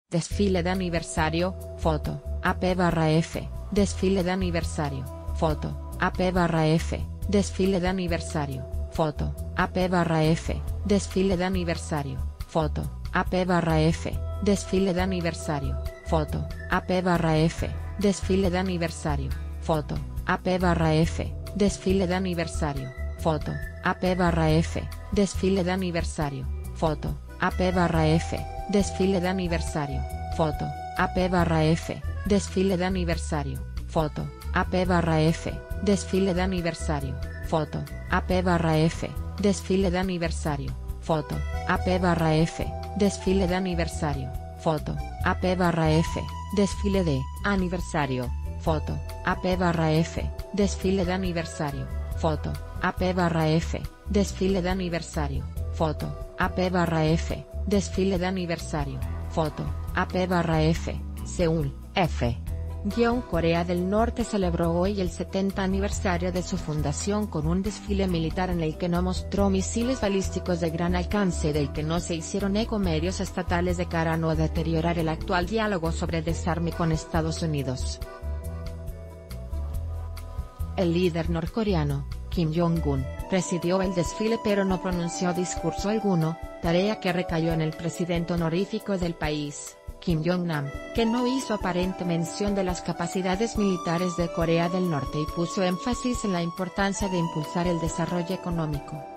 Desfile de aniversario, foto, AP/F, desfile de aniversario, foto, AP/F, desfile de aniversario, foto, AP/F, desfile de aniversario, foto, AP/F, desfile de aniversario, foto, AP/F, desfile de aniversario, foto, AP/F, desfile de aniversario, foto, AP/F, desfile de aniversario, foto, AP/F, desfile de aniversario, foto, AP/F, desfile de aniversario, foto, AP/F, desfile de aniversario, foto, AP/F, desfile de aniversario, foto, AP/F, desfile de aniversario, foto, AP/F, desfile de aniversario, foto, AP/F, desfile de aniversario, foto, AP/F, desfile de aniversario, foto, AP/F, desfile de aniversario, foto, AP/F, Seúl, F. Corea del Norte celebró hoy el 70 aniversario de su fundación con un desfile militar en el que no mostró misiles balísticos de gran alcance y del que no se hicieron eco medios estatales de cara a no deteriorar el actual diálogo sobre desarme con Estados Unidos. El líder norcoreano, Kim Jong-un, presidió el desfile pero no pronunció discurso alguno, tarea que recayó en el presidente honorífico del país, Kim Jong-nam, que no hizo aparente mención de las capacidades militares de Corea del Norte y puso énfasis en la importancia de impulsar el desarrollo económico.